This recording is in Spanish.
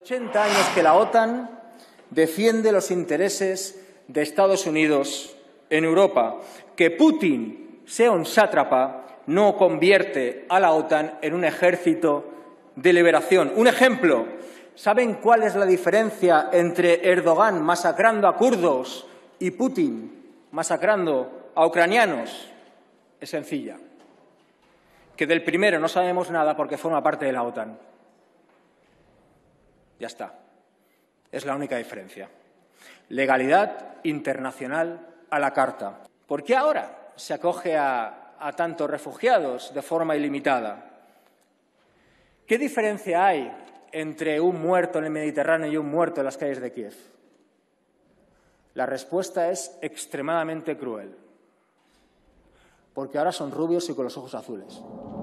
80 años que la OTAN defiende los intereses de Estados Unidos en Europa. Que Putin sea un sátrapa no convierte a la OTAN en un ejército de liberación. Un ejemplo, ¿saben cuál es la diferencia entre Erdogan masacrando a kurdos y Putin masacrando a ucranianos? Es sencilla. Que del primero no sabemos nada porque forma parte de la OTAN. Ya está. Es la única diferencia. Legalidad internacional a la carta. ¿Por qué ahora se acoge a tantos refugiados de forma ilimitada? ¿Qué diferencia hay entre un muerto en el Mediterráneo y un muerto en las calles de Kiev? La respuesta es extremadamente cruel. Porque ahora son rubios y con los ojos azules.